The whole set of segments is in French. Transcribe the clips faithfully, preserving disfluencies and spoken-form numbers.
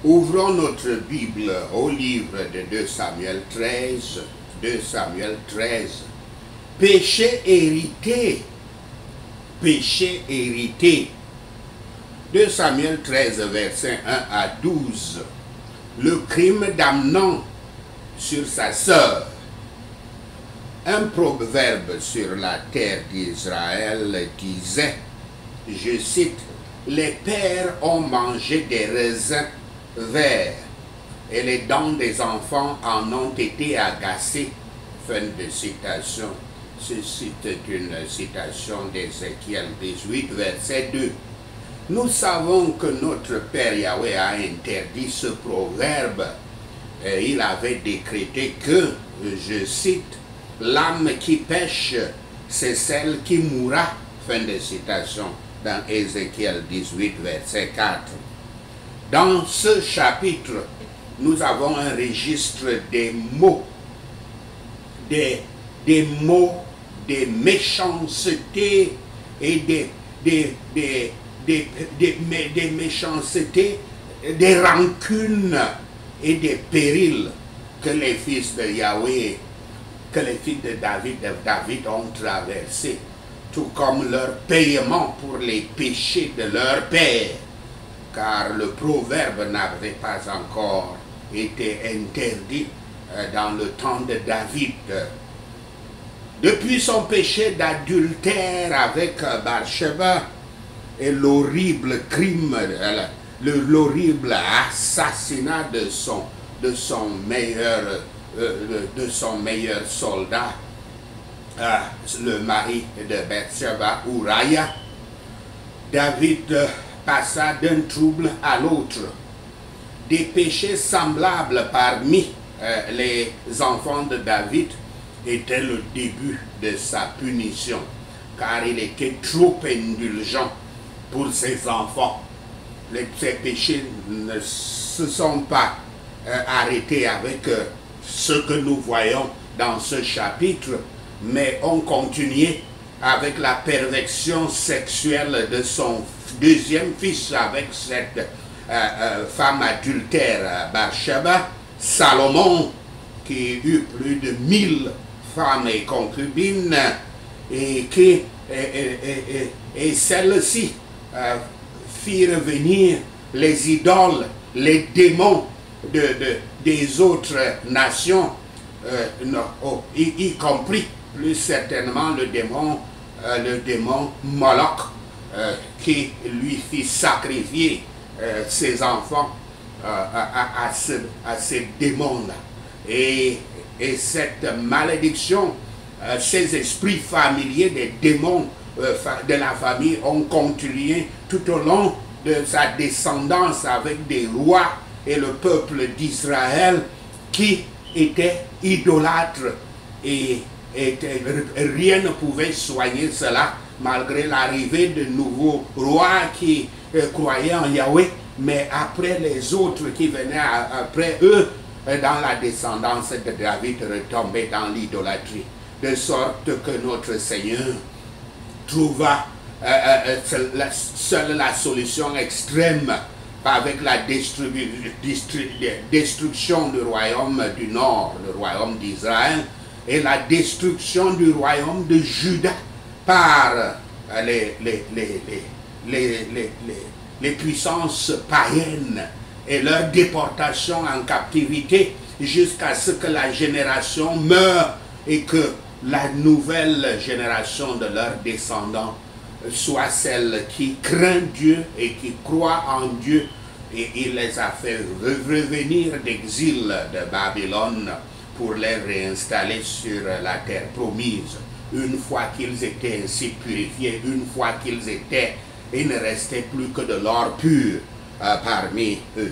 Ouvrons notre Bible au livre de deux Samuel treize. deux Samuel treize. Péché hérité. Péché hérité. deux Samuel treize, versets un à douze. Le crime d'Amnon sur sa sœur. Un proverbe sur la terre d'Israël disait, je cite, « Les pères ont mangé des raisins verts et les dents des enfants en ont été agacées. » Fin de citation. Ceci est une citation d'Ézéchiel dix-huit, verset deux. Nous savons que notre Père Yahweh a interdit ce proverbe. Et il avait décrété que, je cite, « L'âme qui pêche, c'est celle qui mourra. » Fin de citation dans Ézéchiel dix-huit, verset quatre. Dans ce chapitre, nous avons un registre des mots, des, des mots, des méchancetés et des, des, des, des, des, des, des méchancetés, des rancunes et des périls que les fils de Yahweh, que les fils de David, de David ont traversés, tout comme leur paiement pour les péchés de leur père, car le proverbe n'avait pas encore été interdit dans le temps de David. Depuis son péché d'adultère avec Bathsheba et l'horrible crime, l'horrible assassinat de son, de son meilleur, de son meilleur soldat, euh, le mari de Bathsheba, Uriah, David passa d'un trouble à l'autre. Des péchés semblables parmi euh, les enfants de David étaient le début de sa punition, car il était trop indulgent pour ses enfants. Les, ces péchés ne se sont pas euh, arrêtés avec euh, ce que nous voyons dans ce chapitre, mais ont continué avec la perversion sexuelle de son deuxième fils avec cette euh, euh, femme adultère, Bathsheba, Salomon, qui eut plus de mille femmes et concubines, et qui et, et, et, et celles-ci euh, firent venir les idoles, les démons de, de, des autres nations, euh, non, oh, y, y compris plus certainement le démon, euh, le démon Moloch, euh, qui lui fit sacrifier euh, ses enfants euh, à, à, à, ce, à ces démons-là. Et, et cette malédiction, euh, ces esprits familiers des démons euh, de la famille ont continué tout au long de sa descendance avec des rois et le peuple d'Israël qui étaient idolâtres, et, et rien ne pouvait soigner cela malgré l'arrivée de nouveaux rois qui euh, croyaient en Yahweh, mais après les autres qui venaient après eux, dans la descendance de David, retombaient dans l'idolâtrie, de sorte que notre Seigneur trouva euh, euh, la, seule la solution extrême avec la destru destru destruction du royaume du Nord, le royaume d'Israël, et la destruction du royaume de Juda par euh, les, les, les, les, les, les, les, les puissances païennes et leur déportation en captivité jusqu'à ce que la génération meure et que la nouvelle génération de leurs descendants soit celle qui craint Dieu et qui croit en Dieu. Et il les a fait revenir d'exil de Babylone pour les réinstaller sur la terre promise. Une fois qu'ils étaient ainsi purifiés, une fois qu'ils étaient, il ne restait plus que de l'or pur euh, parmi eux.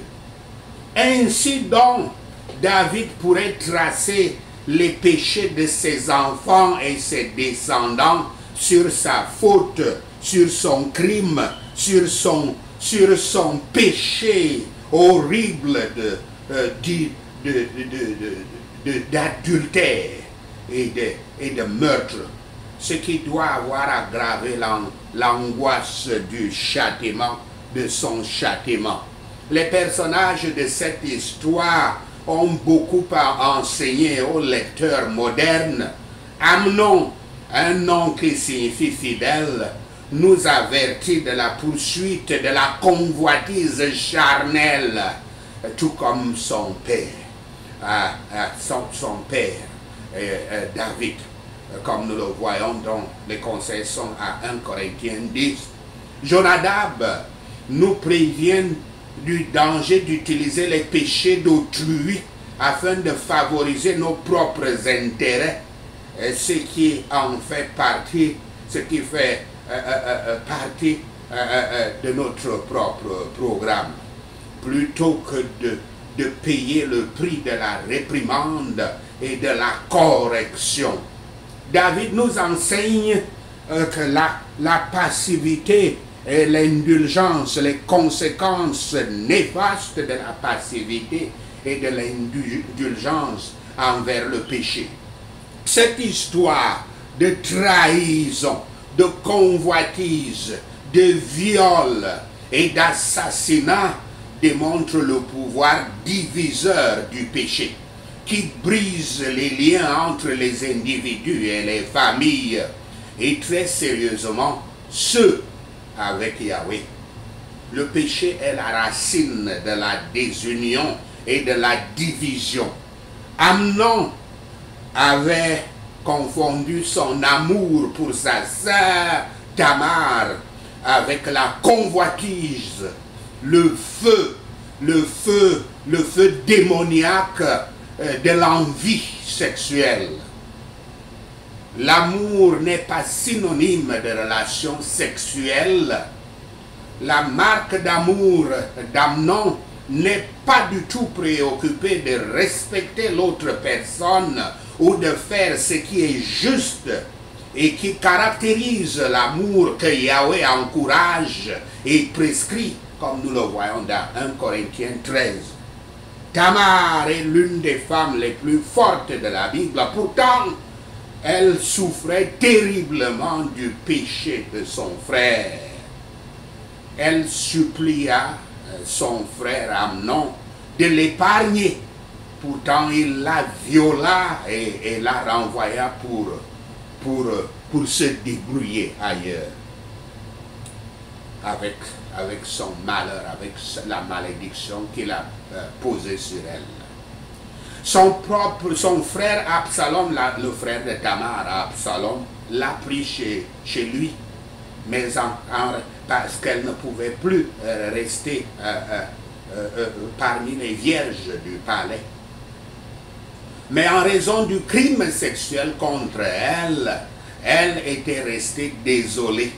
Ainsi donc, David pourrait tracer les péchés de ses enfants et ses descendants sur sa faute, sur son crime, sur son, sur son péché horrible de, euh, de, de, de, de, d'adultère et de, et de meurtre, ce qui doit avoir aggravé l'angoisse du châtiment, de son châtiment. Les personnages de cette histoire ont beaucoup à enseigner aux lecteurs modernes. Amnon, un nom qui signifie fidèle, nous avertit de la poursuite de la convoitise charnelle, tout comme son père, euh, son, son père, euh, euh, David, comme nous le voyons dans les conseils sont à un Corinthiens dix. Jonadab nous prévient du danger d'utiliser les péchés d'autrui afin de favoriser nos propres intérêts, ce qui en fait partie, ce qui fait euh, euh, partie euh, euh, de notre propre programme. Plutôt que de, de payer le prix de la réprimande et de la correction. David nous enseigne euh, que la, la passivité et l'indulgence, les conséquences néfastes de la passivité et de l'indulgence envers le péché. Cette histoire de trahison, de convoitise, de viol et d'assassinat démontre le pouvoir diviseur du péché, qui brise les liens entre les individus et les familles, et très sérieusement ceux avec Yahweh. Le péché est la racine de la désunion et de la division. Amnon avait confondu son amour pour sa sœur Tamar avec la convoitise, le feu, le feu, le feu démoniaque de l'envie sexuelle. L'amour n'est pas synonyme de relation sexuelle. La marque d'amour d'Amnon n'est pas du tout préoccupé de respecter l'autre personne ou de faire ce qui est juste et qui caractérise l'amour que Yahweh encourage et prescrit, comme nous le voyons dans un Corinthiens treize. Tamar est l'une des femmes les plus fortes de la Bible. Pourtant, elle souffrait terriblement du péché de son frère. Elle supplia son frère Amnon de l'épargner. Pourtant, il la viola et, et la renvoya pour, pour, pour se débrouiller ailleurs. Avec, avec son malheur, avec la malédiction qu'il a euh, posée sur elle. Son propre, son frère Absalom, la, le frère de Tamar, Absalom, l'a pris chez, chez lui, mais en, en, parce qu'elle ne pouvait plus euh, rester euh, euh, euh, parmi les vierges du palais. Mais en raison du crime sexuel contre elle, elle était restée désolée,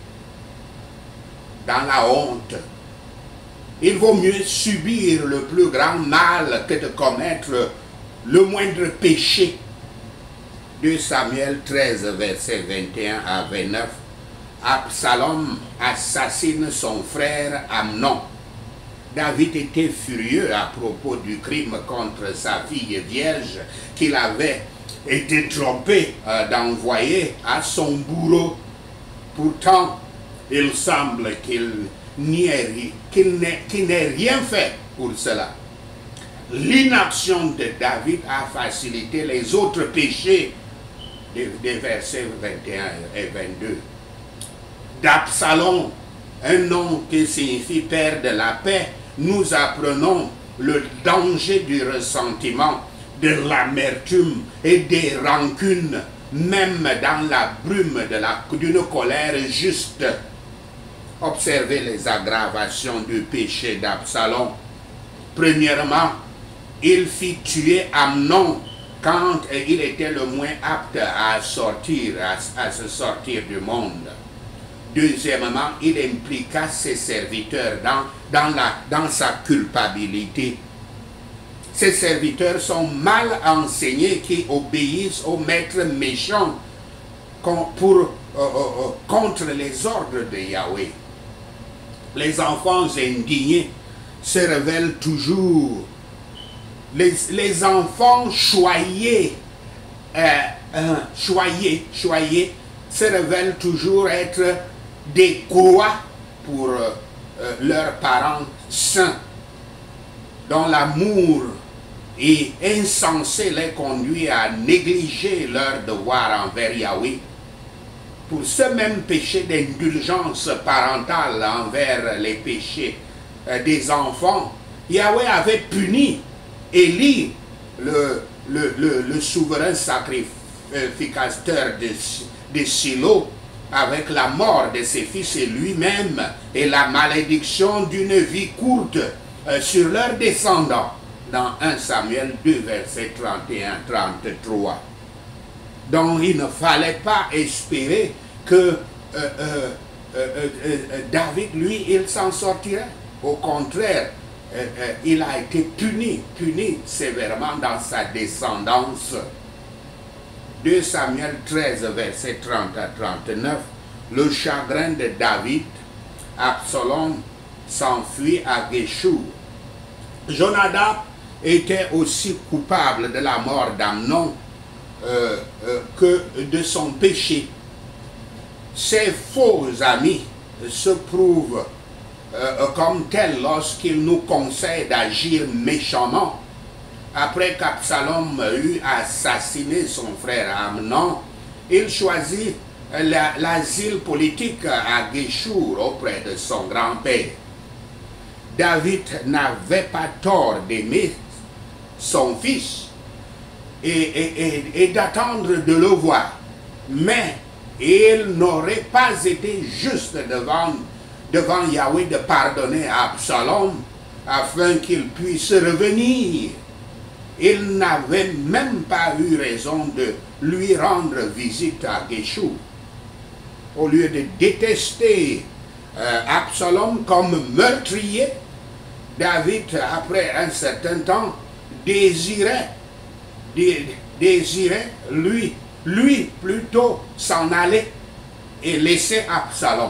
dans la honte. Il vaut mieux subir le plus grand mal que de commettre le moindre péché. deux Samuel treize, versets vingt et un à vingt-neuf. Absalom assassine son frère Amnon. David était furieux à propos du crime contre sa fille vierge qu'il avait été trompé euh, d'envoyer à son bourreau. Pourtant, il semble qu'il n'y qu'il n'ait rien fait pour cela. L'inaction de David a facilité les autres péchés des, des versets vingt et un et vingt-deux. D'Absalom, un nom qui signifie père de la paix, nous apprenons le danger du ressentiment, de l'amertume et des rancunes, même dans la brume de la, d'une colère juste. Observez les aggravations du péché d'Absalom. Premièrement, il fit tuer Amnon quand il était le moins apte à sortir, à, à se sortir du monde. Deuxièmement, il impliqua ses serviteurs dans, dans, la, dans sa culpabilité. Ses serviteurs sont mal enseignés qui obéissent aux maîtres méchants pour, euh, euh, contre les ordres de Yahweh. Les enfants indignés se révèlent toujours. Les, les enfants choyés, euh, euh, choyés, choyés, se révèlent toujours être des croix pour euh, euh, leurs parents saints dont l'amour et insensé les conduit à négliger leur devoir envers Yahweh, pour ce même péché d'indulgence parentale envers les péchés euh, des enfants, Yahweh avait puni Élie, le, le, le, le souverain sacrificateur de, de Silo, avec la mort de ses fils et lui-même, et la malédiction d'une vie courte euh, sur leurs descendants, dans un Samuel deux, verset trente et un à trente-trois. Donc il ne fallait pas espérer que euh, euh, euh, euh, David, lui, il s'en sortirait. Au contraire, euh, euh, il a été puni, puni sévèrement dans sa descendance. deux Samuel treize, verset trente à trente-neuf, le chagrin de David, Absalom s'enfuit à Géchour. Jonadab était aussi coupable de la mort d'Amnon euh, euh, que de son péché. Ses faux amis se prouvent euh, comme tels lorsqu'ils nous conseillent d'agir méchamment. Après qu'Absalom eut assassiné son frère Amnon, il choisit l'asile la, politique à Géchour auprès de son grand-père. David n'avait pas tort d'aimer son fils et, et, et, et d'attendre de le voir, mais il n'aurait pas été juste devant, devant Yahweh de pardonner à Absalom afin qu'il puisse revenir. Il n'avait même pas eu raison de lui rendre visite à Géchour. Au lieu de détester euh, Absalom comme meurtrier, David, après un certain temps, désirait, dé, désirait lui, lui plutôt s'en aller et laisser Absalom.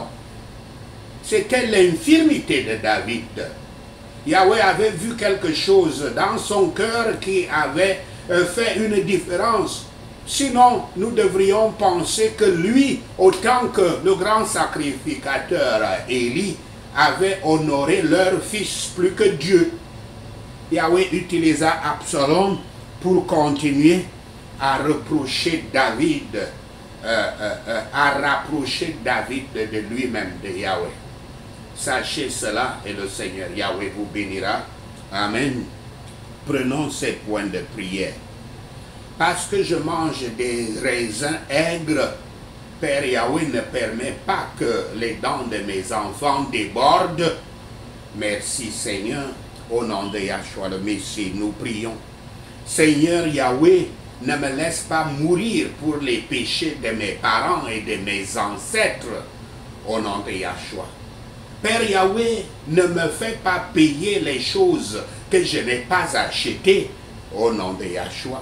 C'était l'infirmité de David. Yahweh avait vu quelque chose dans son cœur qui avait euh, fait une différence. Sinon, nous devrions penser que lui, autant que le grand sacrificateur Élie, avait honoré leur fils plus que Dieu. Yahweh utilisa Absalom pour continuer à reprocher David, euh, euh, euh, à rapprocher David de, de lui-même, de Yahweh. Sachez cela et le Seigneur Yahweh vous bénira. Amen. Prenons ces points de prière. Parce que je mange des raisins aigres, Père Yahweh ne permet pas que les dents de mes enfants débordent. Merci Seigneur. Au nom de Yahshua le Messie, nous prions. Seigneur Yahweh, ne me laisse pas mourir pour les péchés de mes parents et de mes ancêtres. Au nom de Yahshua. Père Yahweh, ne me fais pas payer les choses que je n'ai pas achetées. Au nom de Yahshua.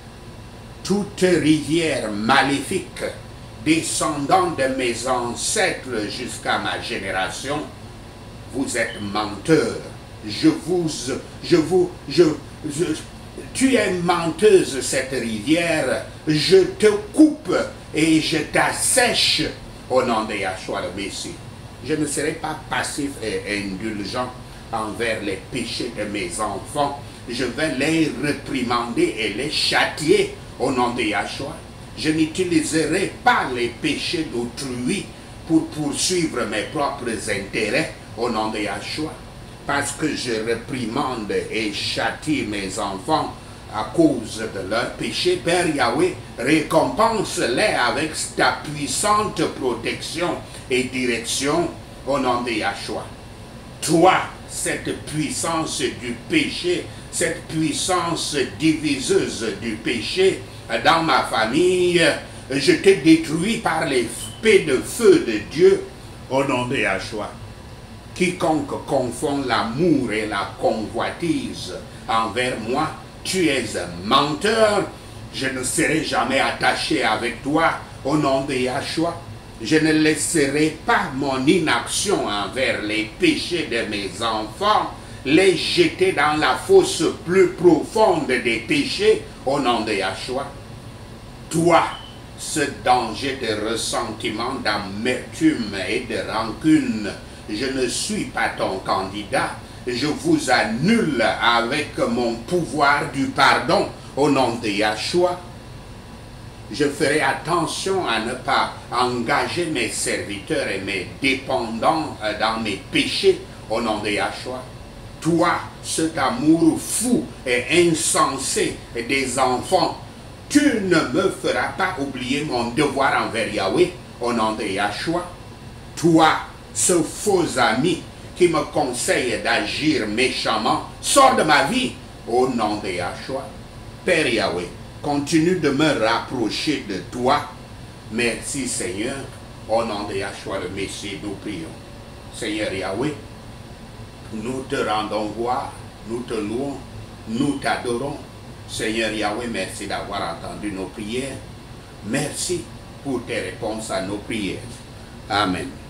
Toute rivière maléfique descendant de mes ancêtres jusqu'à ma génération, vous êtes menteurs. Je vous, je vous, je, je, tu es menteuse cette rivière, je te coupe et je t'assèche au nom de Yahshua le Messie. Je ne serai pas passif et indulgent envers les péchés de mes enfants. Je vais les réprimander et les châtier au nom de Yahshua. Je n'utiliserai pas les péchés d'autrui pour poursuivre mes propres intérêts au nom de Yahshua. Parce que je réprimande et châtie mes enfants à cause de leurs péchés, Père Yahweh, récompense-les avec ta puissante protection et direction au nom de Yahshua. Toi, cette puissance du péché, cette puissance diviseuse du péché dans ma famille, je te détruis par l'épée de feu de Dieu au nom de Yahshua. Quiconque confond l'amour et la convoitise envers moi, tu es un menteur. Je ne serai jamais attaché avec toi au nom de Yahshua. Je ne laisserai pas mon inaction envers les péchés de mes enfants les jeter dans la fosse plus profonde des péchés au nom de Yahshua. Toi, ce danger de ressentiment, d'amertume et de rancune, je ne suis pas ton candidat. je vous annule avec mon pouvoir du pardon au nom de Yahshua. Je ferai attention à ne pas engager mes serviteurs et mes dépendants dans mes péchés au nom de Yahshua. Toi, cet amour fou et insensé des enfants, tu ne me feras pas oublier mon devoir envers Yahweh au nom de Yahshua. Toi, ce faux ami qui me conseille d'agir méchamment, sors de ma vie au nom de Yahshua. Père Yahweh, continue de me rapprocher de toi. Merci Seigneur. Au nom de Yahshua le Messie, nous prions. Seigneur Yahweh, nous te rendons gloire, nous te louons, nous t'adorons. Seigneur Yahweh, merci d'avoir entendu nos prières. Merci pour tes réponses à nos prières. Amen.